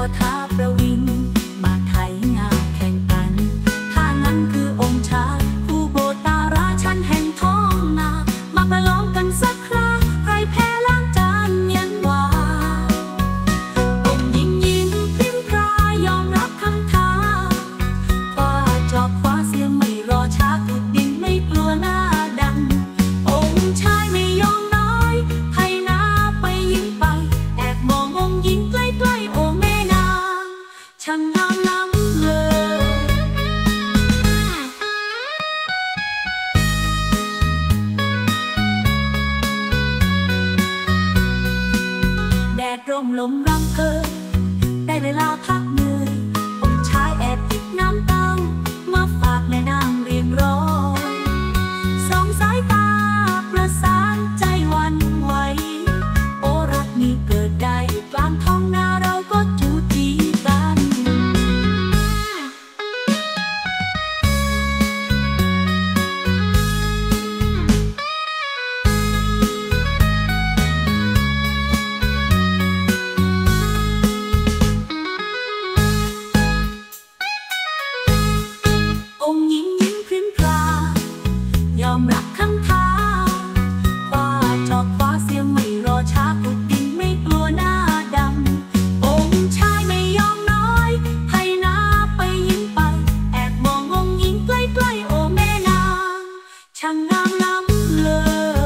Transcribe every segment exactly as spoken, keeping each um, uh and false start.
ท้าประวิงมาไทยงามแข่งกันถ้านั้นคือองค์ชายผู้โบตาราชันแห่งท้องนามาประลองกันสักคราใครแพ้ล้างจานเนียนหวานองค์หญิงยิ้มพริ้มพรายอมรับคำท้าว่าจอบคว้าเสียไม่รอช้าขุดดินไม่กลัวหน้าดำองค์ชายไม่ยอมน้อยให้น้าไปยิ้มไปแอบมององค์หญิงใกล้ๆโอแม่นางช่างงามล้ำเลยแดดร่มลมรำเพลินได้เวลาพักเหนื่อยองค์ชายแอบจิบน้ำเต้ามาฝากแม่นางเรียงร้อยสองสายตาประสานใจหวั่นไหวโอรักนี้เกิดได้กลางท้องนาเราก็จูจีกันองค์หญิงยิ้มพริ้มพรายอมรับคำท้าว่าจอบฟ้าเสียไม่รอช้าขุดดินไม่กลัวหน้าดำองค์ชายไม่ยอมน้อยให้น้าไปยิ้มไปแอบมององค์หญิงใกล้ๆโอแม่นางช่างงามล้ำเลอ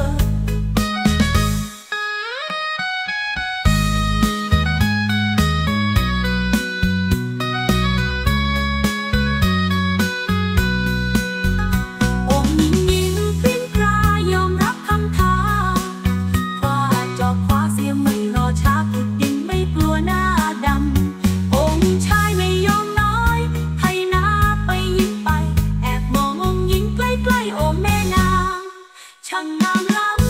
องค์หญิงยิ้มพริ้มพรายอมรับคำท้าว่าจอบคว้าเสียไม่รอช้าขุดดินไม่กลัวหน้าดำองค์ชายไม่ยอมน้อยให้น้าไปยิ้มไปแอบมององค์หญิงใกล้ๆโอแม่นางช่างงามล้ำ